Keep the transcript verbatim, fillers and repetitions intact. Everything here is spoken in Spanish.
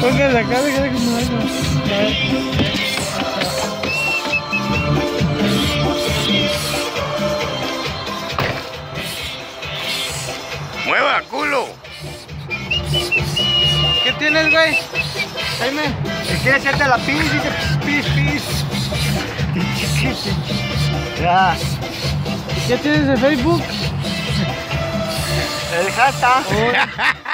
Póngale acá, déjale que no haga. ¡Mueva, culo! ¿Qué tienes, güey? Jaime. ¿Quieres hacerte la pis? Dice pis, pis. Ya. ¿Qué tienes de Facebook? El hashtag.